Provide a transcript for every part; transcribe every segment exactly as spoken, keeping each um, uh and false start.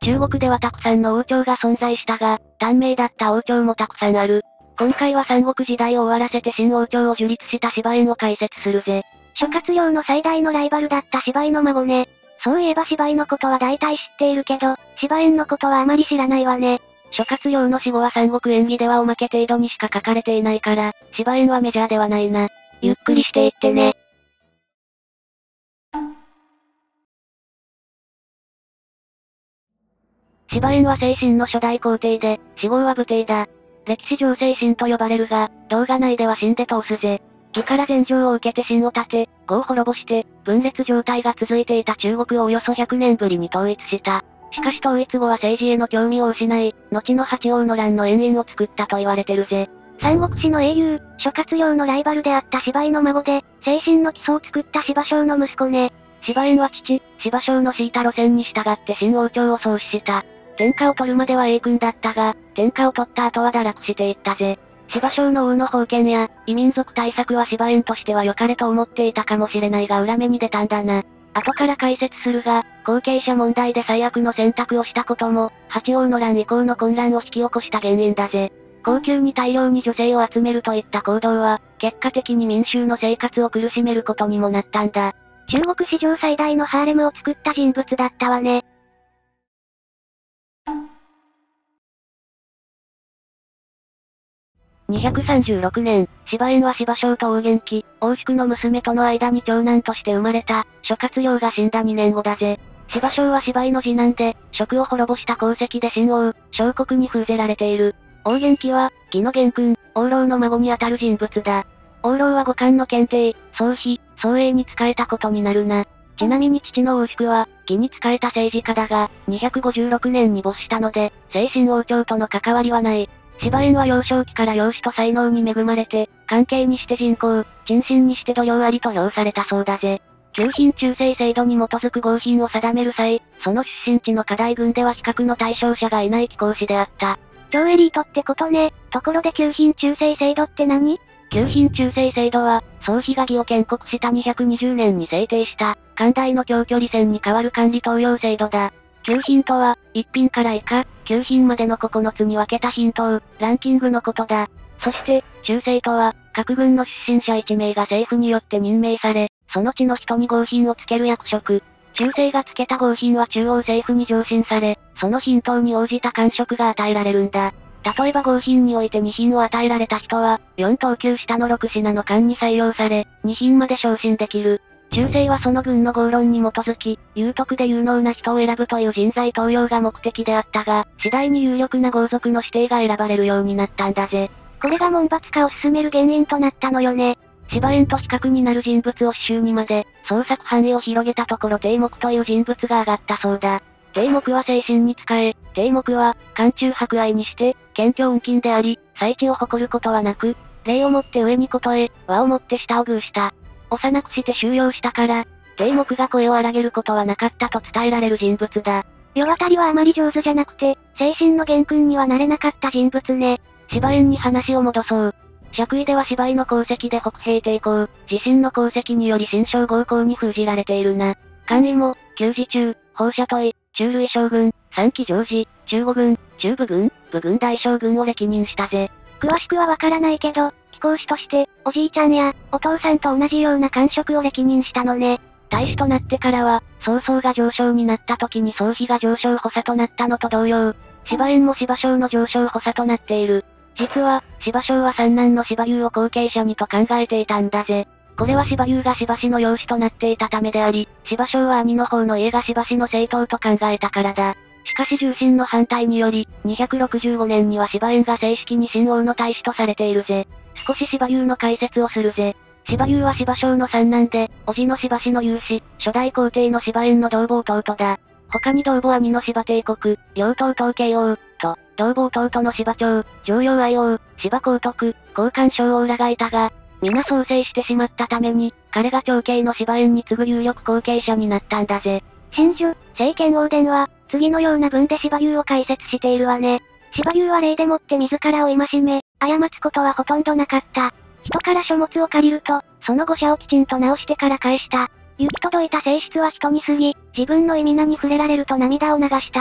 中国ではたくさんの王朝が存在したが、短命だった王朝もたくさんある。今回は三国時代を終わらせて新王朝を樹立した芝燕を解説するぜ。 諸葛亮の最大のライバルだった芝居の孫ね。そういえば芝居のことは大体知っているけど、芝燕のことはあまり知らないわね。 諸葛亮の死後は三国演義ではおまけ程度にしか書かれていないから、芝燕はメジャーではないな。ゆっくりしていってね。芝燕は西晋の初代皇帝で、死後は武帝だ。歴史上西晋と呼ばれるが、動画内では秦で通すぜ。魏から禅譲を受けて秦を建て、呉を滅ぼして、分裂状態が続いていた中国をおよそひゃくねんぶりに統一した。しかし統一後は政治への興味を失い、後の八王の乱の遠因を作ったと言われてるぜ。 三国志の英雄、諸葛亮のライバルであった芝居の孫で、西晋の基礎を作った司馬昭の息子ね。 芝燕は父、司馬昭の敷いた路線に従って新王朝を創始した。天下を取るまでは英君だったが、天下を取った後は堕落していったぜ。司馬昭の王の封建や、異民族対策は芝燕としては良かれと思っていたかもしれないが裏目に出たんだな。後から解説するが、後継者問題で最悪の選択をしたことも、八王の乱以降の混乱を引き起こした原因だぜ。高級に大量に女性を集めるといった行動は、結果的に民衆の生活を苦しめることにもなったんだ。 中国史上最大のハーレムを作った人物だったわね。 にひゃくさんじゅうろくねん、芝燕は司馬昭と王元気、王宿の娘との間に長男として生まれた、諸葛亮が死んだにねんごだぜ。司馬昭は芝居の次男で、職を滅ぼした功績で秦王、小国に封ぜられている。王元気は、魏の元君、王老の孫にあたる人物だ。王老は五冠の検定、宗妃、宗英に仕えたことになるな。ちなみに父の王宿は、魏に仕えた政治家だが、にひゃくごじゅうろくねんに没したので、西晋王朝との関わりはない。芝燕は幼少期から容姿と才能に恵まれて、関係にして人口、人心にして度量ありと評されたそうだぜ。旧品中世制度に基づく合品を定める際、その出身地の課題群では比較の対象者がいない貴公子であった。 超エリートってことね。ところで旧品中世制度って何？ 旧品中世制度は、宗妃が魏を建国したにひゃくにじゅうねんに制定した、漢代の長距離戦に代わる管理登用制度だ。旧品とは、いち品から以下、きゅう品までのここのつに分けた品等、ランキングのことだ。そして、中世とは、各軍の出身者いちめいが政府によって任命され、その地の人に合品をつける役職。中世がつけた合品は中央政府に上申され、その品等に応じた官職が与えられるんだ。例えば合品においてに品を与えられた人は、よん等級下のろく品の官に採用され、に品まで昇進できる。中世はその軍の合論に基づき、有徳で有能な人を選ぶという人材登用が目的であったが、次第に有力な豪族の指定が選ばれるようになったんだぜ。 これが門閥化を進める原因となったのよね。 芝燕と比較になる人物を刺繍にまで、創作範囲を広げたところ帝目という人物が挙がったそうだ。帝目は精神に仕え、帝目は、漢中博愛にして、謙虚運勤であり、才知を誇ることはなく、礼をもって上にことえ、和をもって下を偶した。幼くして収容したから、帝目が声を荒げることはなかったと伝えられる人物だ。 世渡りはあまり上手じゃなくて、精神の元君にはなれなかった人物ね。 芝燕に話を戻そう。爵位では芝居の功績で北平帝公、自身の功績により新将豪公に封じられているな。官位も、旧次中、放射問い、中類将軍、三期上司、中護軍、中部軍、部軍大将軍を歴任したぜ。 詳しくはわからないけど、貴公子として、おじいちゃんや、お父さんと同じような官職を歴任したのね。 大使となってからは、曹操が上将になった時に曹丕が上将補佐となったのと同様、芝燕も司馬昭の上将補佐となっている。実は、司馬昭は三男の司馬懿を後継者にと考えていたんだぜ。これは司馬懿が司馬氏の養子となっていたためであり、司馬昭は兄の方の家が司馬氏の正統と考えたからだ。しかし重臣の反対により、にひゃくろくじゅうごねんには司馬燕が正式に秦王の大使とされているぜ。少し司馬懿の解説をするぜ。司馬懿は司馬昭の三男で、叔父の司馬氏の有志、初代皇帝の司馬燕の同母弟だ。他に同母兄の司馬帝国、両党統計王、と、同母弟の司馬長、常陽愛王、司馬光徳、交換将王らがいたが、皆創生してしまったために、彼が長兄の司馬燕に次ぐ有力後継者になったんだぜ。 真珠、聖剣王伝は、次のような文で司馬懿を解説しているわね。司馬懿は礼でもって自らを戒め、過つことはほとんどなかった。人から書物を借りると、その誤写をきちんと直してから返した。行き届いた性質は人に過ぎ、自分の意味名に触れられると涙を流した。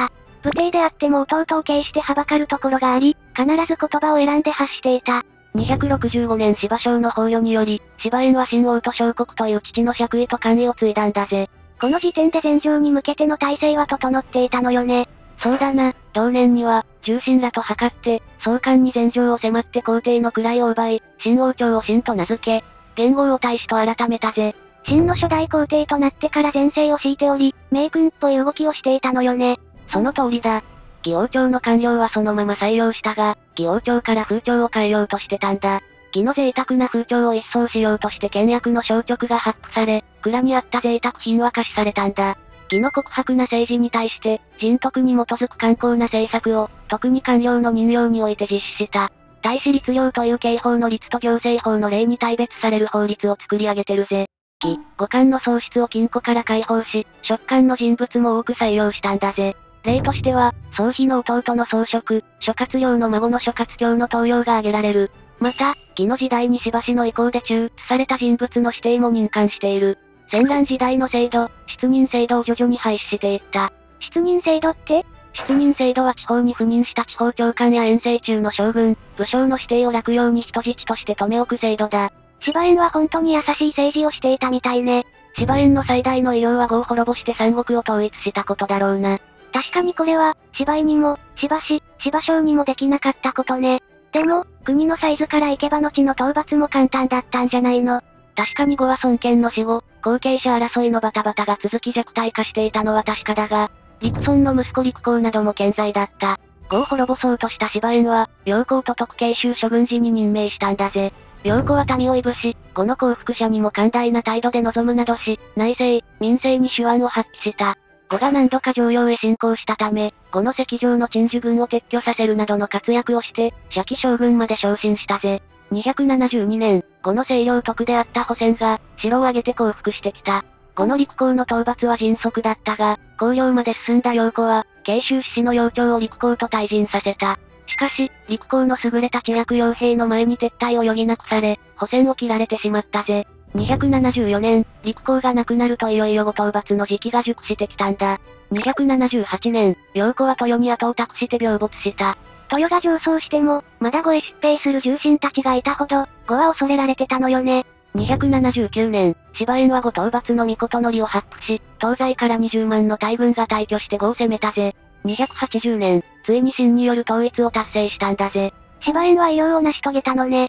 武帝であっても弟を敬してはばかるところがあり、必ず言葉を選んで発していた。 にひゃくろくじゅうごねん司馬省の崩御により、司馬苑は新王と小国という父の爵位と官位を継いだんだぜ。 この時点で禅譲に向けての体制は整っていたのよね。 そうだな、同年には、重臣らと謀って、総監に禅譲を迫って皇帝の位を奪い、新王朝を新と名付け、元号を大使と改めたぜ。 新の初代皇帝となってから前世を敷いており、名君っぽい動きをしていたのよね。 その通りだ。義王朝の官僚はそのまま採用したが、義王朝から風潮を変えようとしてたんだ。義の贅沢な風潮を一掃しようとして倹約の消極が発布され、蔵にあった贅沢品は可視されたんだ。義の告白な政治に対して、人徳に基づく寛厚な政策を、特に官僚の任用において実施した。大使律令という刑法の律と行政法の例に大別される法律を作り上げてるぜ。義、五官の喪失を禁錮から解放し、職官の人物も多く採用したんだぜ。例としては、宗妃の弟の宗職、諸葛亮の孫の諸葛京の登用が挙げられる。また、義の時代に司馬氏の意向で抽出された人物の指定も任官している。戦乱時代の制度、出任制度を徐々に廃止していった。 出任制度って？ 出任制度は地方に赴任した地方長官や遠征中の将軍、武将の指定を落用に人質として留め置く制度だ。 司馬苑は本当に優しい政治をしていたみたいね。 司馬苑の最大の偉業は呉を滅ぼして三国を統一したことだろうな。 確かにこれは、司馬懿にも、司馬氏、司馬省にもできなかったことね。でも、国のサイズからいけば後の討伐も簡単だったんじゃないの？ 確かに呉は孫権の死後、後継者争いのバタバタが続き弱体化していたのは確かだが、陸孫の息子陸公なども健在だった。呉を滅ぼそうとした司馬苑は、陽公と徳慶州諸軍事に任命したんだぜ。陽子は民をいぶし、呉の降伏者にも寛大な態度で臨むなどし、内政、民政に手腕を発揮した。呉が何度か常陽へ侵攻したため、呉の関上の鎮守軍を撤去させるなどの活躍をして、釈将軍まで昇進したぜ。にひゃくななじゅうにねん、呉の清涼徳であった保泉が、城を挙げて降伏してきた。呉の陸公の討伐は迅速だったが、公領まで進んだ陽子は、慶州志士の幼鳥を陸公と退陣させた。しかし、陸公の優れた知略傭兵の前に撤退を余儀なくされ、保泉を切られてしまったぜ。にひゃくななじゅうよねん、陸公が亡くなるといよいよ呉討伐の時期が熟してきたんだ。にひゃくななじゅうはちねん、陽子は豊に後を託して病没した。 豊が上層しても、まだ呉へ出兵する重臣たちがいたほど、呉は恐れられてたのよね。 にひゃくななじゅうきゅうねん、司馬苑は呉討伐の御事則を発布し、東西からにじゅうまんの大軍が退去して呉を攻めたぜ。にひゃくはちじゅうねん、ついに秦による統一を達成したんだぜ。 司馬苑は偉業を成し遂げたのね。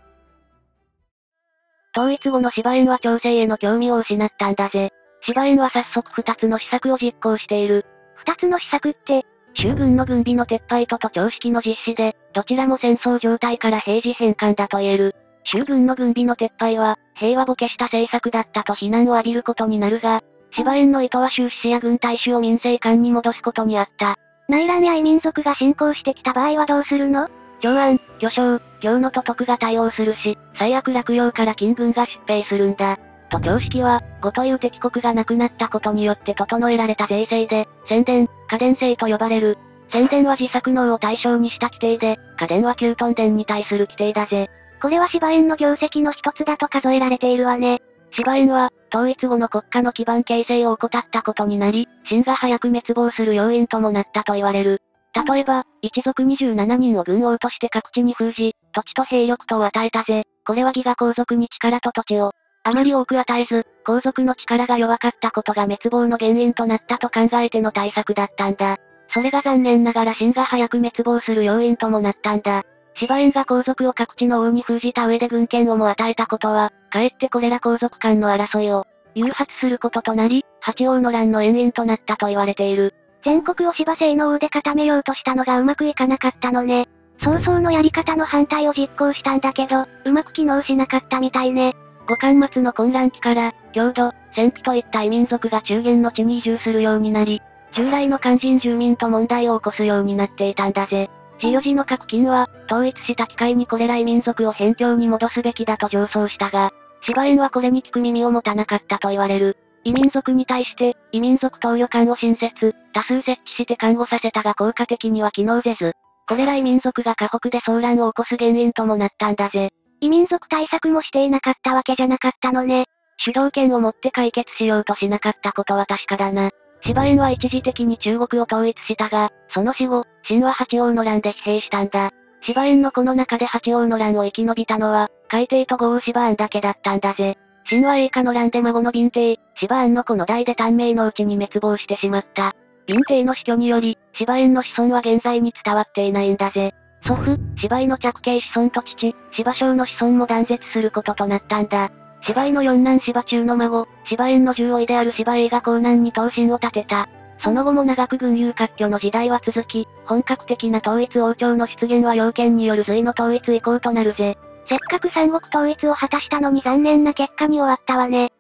統一後の司馬苑は朝政への興味を失ったんだぜ。司馬苑は早速二つの施策を実行している。 二つの施策って、 州軍の軍備の撤廃と都庁式の実施で、どちらも戦争状態から平時返還だと言える。州軍の軍備の撤廃は、平和ボケした政策だったと非難を浴びることになるが、司馬苑の意図は州志士や軍隊主を民政官に戻すことにあった。 内乱や異民族が侵攻してきた場合はどうするの？ 長安、巨匠、京の都督が対応するし、最悪落葉から金軍が出兵するんだ。都庁式は、呉という敵国がなくなったことによって整えられた税制で、宣伝、家電制と呼ばれる。宣伝は自作能を対象にした規定で、家電は旧屯田に対する規定だぜ。 これは司馬苑の業績の一つだと数えられているわね。 司馬苑は、統一後の国家の基盤形成を怠ったことになり、秦が早く滅亡する要因ともなったと言われる。例えば、一族にじゅうななにんを軍王として各地に封じ、土地と兵力とを与えたぜ。これは義が皇族に力と土地を、あまり多く与えず、皇族の力が弱かったことが滅亡の原因となったと考えての対策だったんだ。それが残念ながら秦が早く滅亡する要因ともなったんだ。司馬苑が皇族を各地の王に封じた上で軍権をも与えたことは、かえってこれら皇族間の争いを、誘発することとなり、八王の乱の遠因となったと言われている。 全国を司馬性の王で固めようとしたのがうまくいかなかったのね。曹操のやり方の反対を実行したんだけど、うまく機能しなかったみたいね。 後漢末の混乱期から、郷土、鮮卑といった異民族が中原の地に移住するようになり、従来の漢人住民と問題を起こすようになっていたんだぜ。自与寺の各金は、統一した機会にこれら異民族を辺境に戻すべきだと上奏したが、司馬苑はこれに聞く耳を持たなかったと言われる。異民族に対して、異民族投与官を新設、多数設置して看護させたが効果的には機能せず、これら異民族が河北で騒乱を起こす原因ともなったんだぜ。 異民族対策もしていなかったわけじゃなかったのね。 主導権を持って解決しようとしなかったことは確かだな。 芝園は一時的に中国を統一したが、その死後、秦は八王の乱で疲弊したんだ。芝園のこの中で八王の乱を生き延びたのは、海帝と豪雨芝庵だけだったんだぜ。秦は栄華の乱で孫の敏帝、芝庵の子の代で短命のうちに滅亡してしまった。敏帝の死去により、芝園の子孫は現在に伝わっていないんだぜ。祖父、芝居の着系子孫と父、芝生の子孫も断絶することとなったんだ。芝居の四男芝中の孫、芝園の十甥である芝栄が江南に東進を建てた。その後も長く群雄割拠の時代は続き、本格的な統一王朝の出現は要件による隋の統一以降となるぜ。 せっかく三国統一を果たしたのに残念な結果に終わったわね。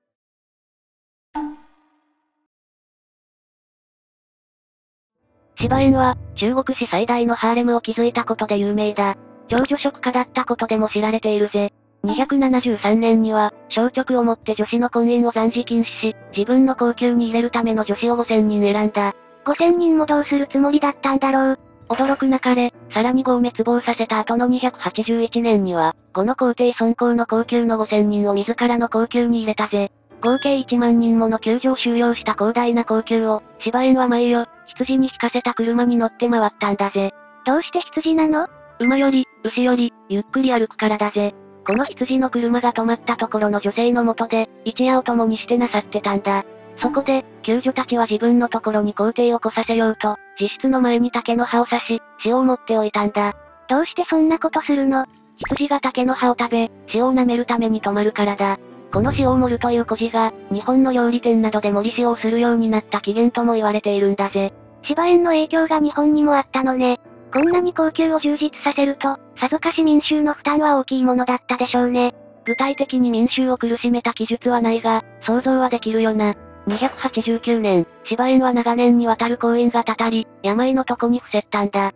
芝園は、中国史最大のハーレムを築いたことで有名だ。長女職家だったことでも知られているぜ。にひゃくななじゅうさんねんには、消極をもって女子の婚姻を暫時禁止し、自分の後宮に入れるための女子をごせんにん選んだ。 ごせんにんもどうするつもりだったんだろう。 驚くなかれ、さらに呉を滅亡させた後のにひゃくはちじゅういちねんには、呉の皇帝孫行の後宮のごせんにんを自らの後宮に入れたぜ。合計いちまんにんもの宮女を収容した広大な後宮を、芝園は毎夜、羊に引かせた車に乗って回ったんだぜ。 どうして羊なの？ 馬より、牛より、ゆっくり歩くからだぜ。この羊の車が止まったところの女性のもとで、一夜を共にしてなさってたんだ。そこで、宮女たちは自分のところに皇帝を来させようと、自室の前に竹の葉を刺し、塩を持っておいたんだ。 どうしてそんなことするの？ 羊が竹の葉を食べ、塩を舐めるために止まるからだ。この塩を盛るという故事が、日本の料理店などで盛り塩をするようになった起源とも言われているんだぜ。 芝園の影響が日本にもあったのね。こんなに高級を充実させると、さぞかし民衆の負担は大きいものだったでしょうね。 具体的に民衆を苦しめた記述はないが、想像はできるよな。にひゃくはちじゅうきゅうねん、芝園は長年にわたる婚姻がたたり、病の床に伏せったんだ。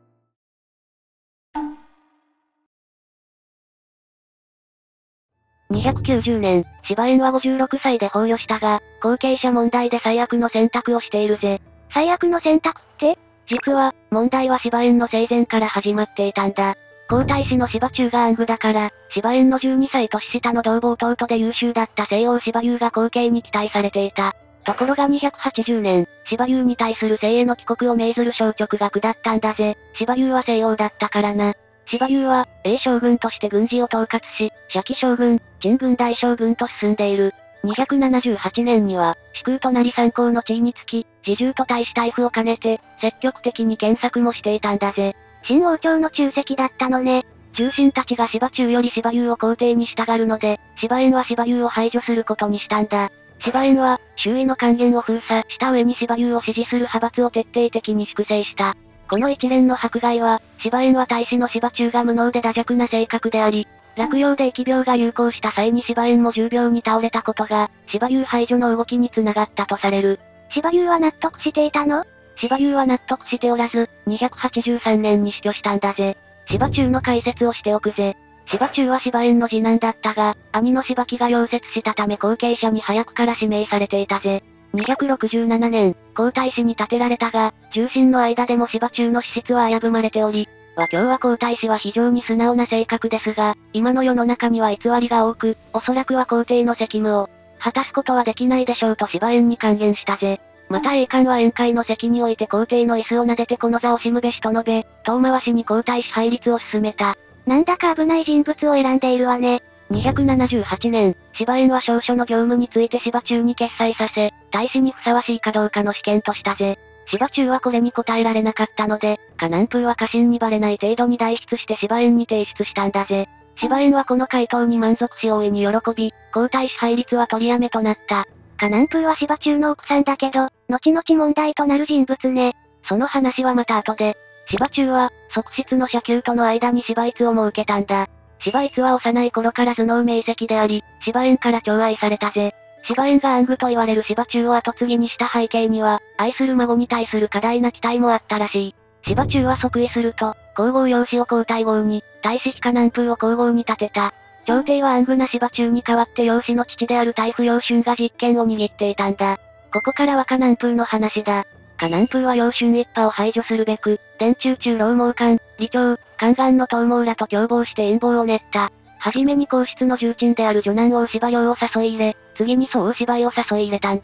にひゃくきゅうじゅうねん、芝園はごじゅうろくさいで崩御したが、後継者問題で最悪の選択をしているぜ。 最悪の選択って？ 実は、問題は芝園の生前から始まっていたんだ。皇太子の芝中が暗愚だから、芝園のじゅうにさい年下の同母弟で優秀だった西欧芝優が後継に期待されていた。ところがにひゃくはちじゅうねん、芝優に対する西への帰国を命ずる消極が下ったんだぜ。芝優は西欧だったからな。芝優は、英将軍として軍事を統括し、釈将軍、陳軍大将軍と進んでいる。にひゃくななじゅうはちねんには、至空となり参考の地位につき、自重と大使大夫を兼ねて、積極的に検索もしていたんだぜ。 新王朝の中石だったのね。 重臣たちが芝中より芝優を皇帝に従うので、芝園は芝優を排除することにしたんだ。芝園は、周囲の還元を封鎖した上に芝優を支持する派閥を徹底的に粛清した。この一連の迫害は、芝園は大使の芝中が無能で惰弱な性格であり、落葉で疫病が流行した際に芝園も重病に倒れたことが、芝優排除の動きにつながったとされる。 芝優は納得していたの？ 芝優は納得しておらず、にひゃくはちじゅうさんねんに死去したんだぜ。芝中の解説をしておくぜ。芝中は芝園の次男だったが、兄の芝木が溶接したため後継者に早くから指名されていたぜ。にひゃくろくじゅうななねん、皇太子に建てられたが、重臣の間でも芝中の資質は危ぶまれており、和教は皇太子は非常に素直な性格ですが、今の世の中には偽りが多く、おそらくは皇帝の責務を果たすことはできないでしょうと芝園に還元したぜ。また栄冠は宴会の席において皇帝の椅子を撫でてこの座をしむべしと述べ、遠回しに皇太子配立を進めた。 なんだか危ない人物を選んでいるわね。 にひゃくななじゅうはちねん、芝園は証書の業務について芝中に決裁させ、大使にふさわしいかどうかの試験としたぜ。芝中はこれに答えられなかったので、下南風は家臣にバレない程度に代筆して芝園に提出したんだぜ。芝園はこの回答に満足し大いに喜び、皇太子配立は取りやめとなった。 下南風は芝中の奥さんだけど、後々問題となる人物ね。 その話はまた後で。芝中は、側室の社宮との間に芝逸を設けたんだ。芝逸は幼い頃から頭脳明晰であり、芝園から寵愛されたぜ。芝園が暗愚と言われる芝中を後継ぎにした背景には、愛する孫に対する過大な期待もあったらしい。芝中は即位すると、皇后養子を皇太后に、大使下南風を皇后に立てた。朝廷は暗愚な芝中に代わって養子の父である太夫養春が実権を握っていたんだ。ここからは下南風の話だ。下南風は養春一派を排除するべく、殿中中老毛官、李長、宦官の東毛らと共謀して陰謀を練った。はじめに皇室の重鎮である女男王芝陽を誘い入れ、次に宗王芝居を誘い入れたんだ。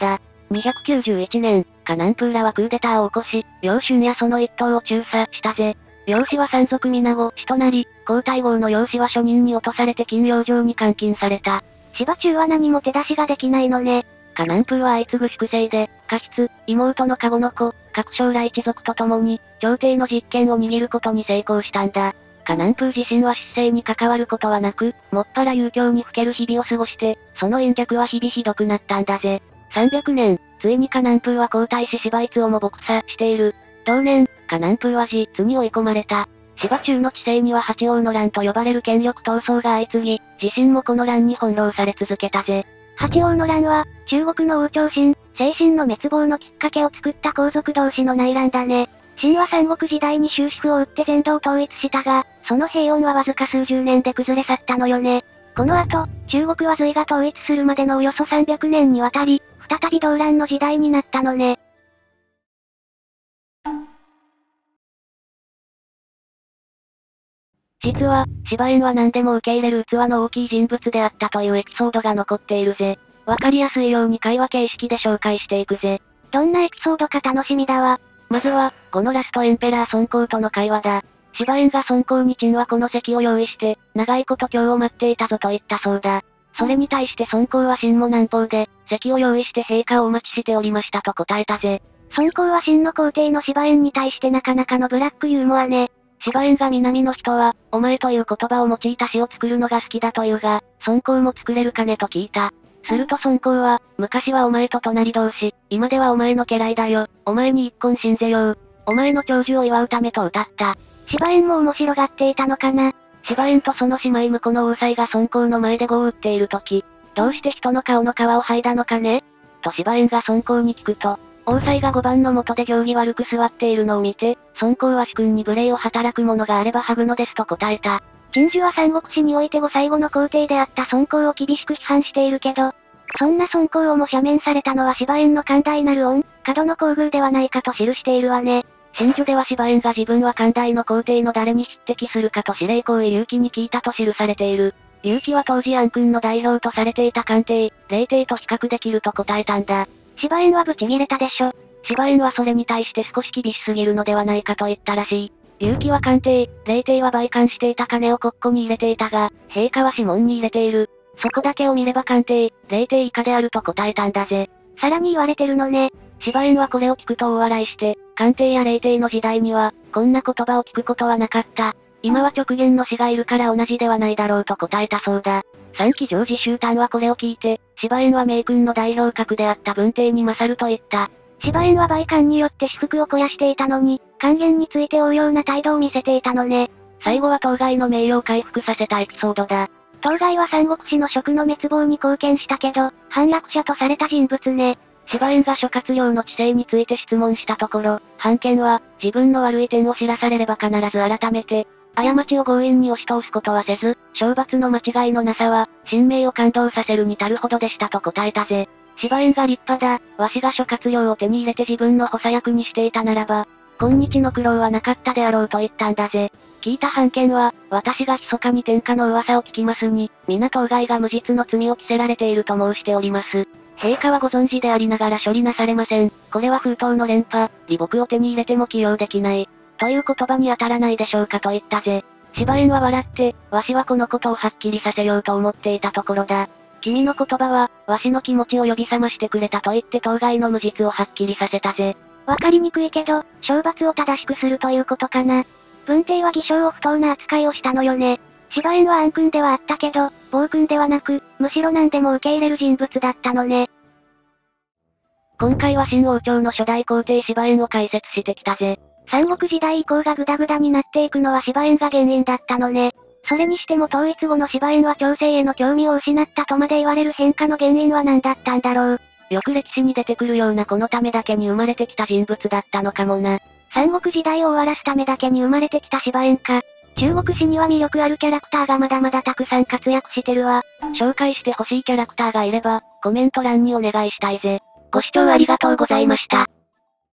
にひゃくきゅうじゅういちねん、カナンプーラはクーデターを起こし、楊春やその一党を中佐したぜ。楊氏は山賊皆子死となり、皇太后の楊氏は処人に落とされて金養城に監禁された。 芝中は何も手出しができないのね。 カナンプーは相次ぐ粛清で、過失、妹の籠の子、各将来一族と共に、朝廷の実権を握ることに成功したんだ。カナンプー自身は失政に関わることはなく、もっぱら遊興にふける日々を過ごして、その陰弱は日々ひどくなったんだぜ。さんびゃくねん、ついにカナンプーは皇太子芝逸をも撲殺している。同年、カナンプーは実に追い込まれた。芝中の治世には八王の乱と呼ばれる権力闘争が相次ぎ、自身もこの乱に翻弄され続けたぜ。 八王の乱は、中国の王朝心、精神の滅亡のきっかけを作った皇族同士の内乱だね。秦は三国時代に終止符を打って全土を統一したが、その平穏はわずか数十年で崩れ去ったのよね。この後、中国は隋が統一するまでのおよそさんびゃくねんにわたり、再び動乱の時代になったのね。 実は、芝燕は何でも受け入れる器の大きい人物であったというエピソードが残っているぜ。わかりやすいように会話形式で紹介していくぜ。 どんなエピソードか楽しみだわ。 まずは、このラストエンペラー孫公との会話だ。芝燕が孫公に陳はこの席を用意して、長いこと今日を待っていたぞと言ったそうだ。それに対して孫公は秦も南方で、席を用意して陛下をお待ちしておりましたと答えたぜ。 孫公は秦の皇帝の芝燕に対してなかなかのブラックユーモアね。 芝燕が南の人は、お前という言葉を用いた詩を作るのが好きだというが、孫公も作れるかねと聞いた。すると孫公は、昔はお前と隣同士、今ではお前の家来だよ、お前に一婚信ぜよう、お前の長寿を祝うためと歌った。 芝燕も面白がっていたのかな。 芝燕とその姉妹婿の王妻が孫公の前で碁を打っている時、どうして人の顔の皮を剥いだのかねと芝燕が孫公に聞くと、王妻がごばんの元で行儀悪く座っているのを見て、孫公は主君に無礼を働く者があれば剥ぐのですと答えた。 陳寿は三国志において後最後の皇帝であった孫公を厳しく批判しているけど、そんな孫公をも赦免されたのは芝燕の寛大なる恩、角の厚遇ではないかと記しているわね。 陳寿では芝燕が自分は寛大の皇帝の誰に匹敵するかと司令公結城に聞いたと記されている。結城は当時暗君の代表とされていた官邸、霊帝と比較できると答えたんだ。 芝燕はブチギレたでしょ。 芝燕はそれに対して少し厳しすぎるのではないかと言ったらしい。結城は官邸、霊帝は売還していた金を国庫に入れていたが、陛下は諮問に入れている。そこだけを見れば官邸、霊帝以下であると答えたんだぜ。 さらに言われてるのね。 芝燕はこれを聞くと大笑いして、官邸や霊帝の時代には、こんな言葉を聞くことはなかった。今は直言の死がいるから同じではないだろうと答えたそうだ。三期常時集団はこれを聞いて、芝燕は名君の代表格であった文帝に勝ると言った。 芝燕は売還によって私腹を肥やしていたのに、還元について応用な態度を見せていたのね。 最後は当該の名誉を回復させたエピソードだ。 当該は三国志の職の滅亡に貢献したけど、反落者とされた人物ね。 芝燕が諸葛亮の治世について質問したところ、判権は、自分の悪い点を知らされれば必ず改めて、過ちを強引に押し通すことはせず、懲罰の間違いのなさは、神明を感動させるに足るほどでしたと答えたぜ。芝燕が立派だ、わしが諸葛亮を手に入れて自分の補佐役にしていたならば、今日の苦労はなかったであろうと言ったんだぜ。聞いた判権は、私が密かに天下の噂を聞きますに、皆当該が無実の罪を着せられていると申しております。陛下はご存知でありながら処理なされません。これは封筒の連覇、李牧を手に入れても起用できない。という言葉に当たらないでしょうかと言ったぜ。芝燕は笑って、わしはこのことをはっきりさせようと思っていたところだ。君の言葉は、わしの気持ちを呼び覚ましてくれたと言って当該の無実をはっきりさせたぜ。 わかりにくいけど、懲罰を正しくするということかな。文帝は偽証を不当な扱いをしたのよね。芝燕は暗君ではあったけど、暴君ではなく、むしろ何でも受け入れる人物だったのね。 今回は秦王朝の初代皇帝芝燕を解説してきたぜ。 三国時代以降がグダグダになっていくのは芝燕が原因だったのね。それにしても統一後の芝燕は朝政への興味を失ったとまで言われる変化の原因は何だったんだろう。 よく歴史に出てくるようなこのためだけに生まれてきた人物だったのかもな。 三国時代を終わらすためだけに生まれてきた芝燕か。中国史には魅力あるキャラクターがまだまだたくさん活躍してるわ。 紹介してほしいキャラクターがいれば、コメント欄にお願いしたいぜ。ご視聴ありがとうございました。